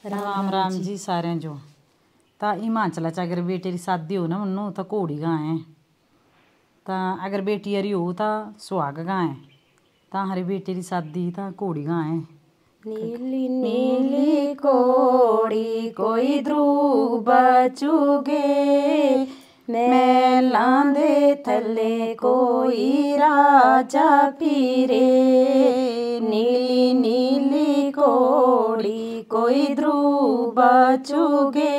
राम राम जी सारे जो ता हिमाचल च अगर बेटे री शादी हो ना मन्नू तो घोड़ी गाएं ता अगर बेटी हरी हो ता सुहाग गाएं ता हरी बेटे री शादी ता घोड़ी गाएं। नीली नीली कोड़ी कोई ध्रुव चुगे महलां दे थले कोई राजा फिरे। नीली नीली कोड़ी कोई ध्रुव चुगे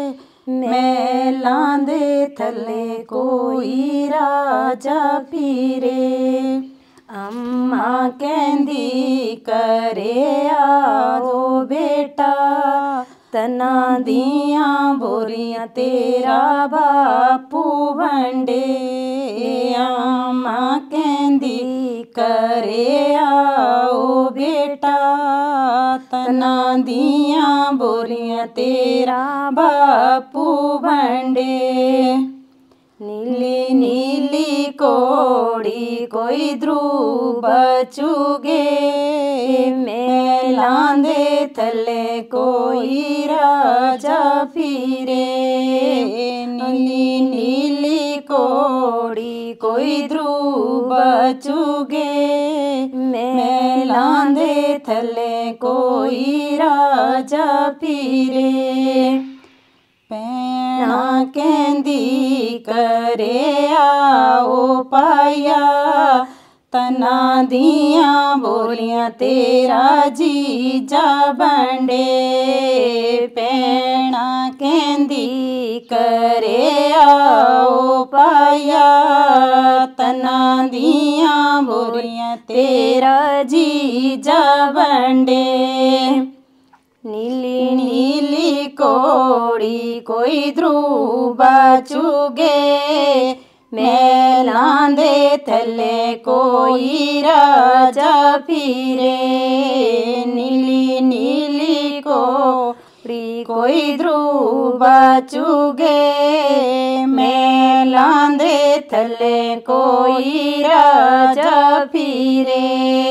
महलां दे थले कोई राजा फिरे। अम्मा कहंदी करे आओ बेटा तना दियां बोरियां तेरा बापू बंडे। अम्मा कहंदी करे आओ बेटा तना दियां बोरियां तेरा बापू बंडे। नीली नीली कोड़ी कोई ध्रुव चुगे महलां दे थले कोई राजा फिरे। नीली नीली कोड़ी कोई ध्रुव चुगे महलां दे थले कोई राजा फिरे। भैणा कहंदी करे आओ पाया तना दियां बोरियां तेरा जीजा बंडे। भैणा कहंदी करे आओ पाया तना दियां बोरियां तेरा जीजा बंडे। नीली नीली कोड़ी कोई ध्रुव चुगे महलां दे थले कोई राजा फिरे। नीली नीली कोड़ी कोई ध्रुव चुगे महलां दे थले कोई राजा फिरे।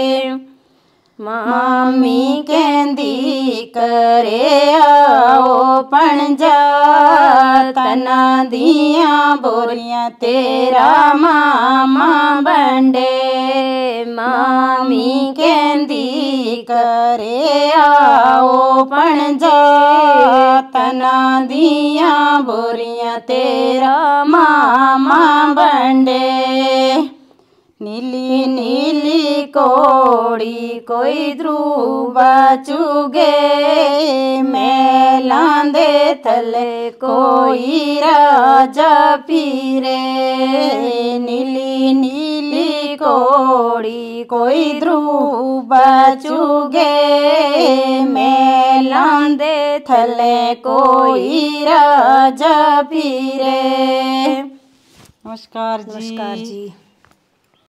मामी कहंदी करे आओ पणजा तना दियां बोरियां तेरा मामा बंडे। मामी कहंदी करे आओ पणजा तना दियां बोरियां तेरा मामा बंडे। नीली नीली कोड़ी कोई ध्रुव चुगे महलां दे थले कोई राजा फिरे। नीली नीली कोड़ी कोई ध्रुव चुगे महलां दे थले कोई राजा फिरे। नमस्कार जी। नमस्कार जी।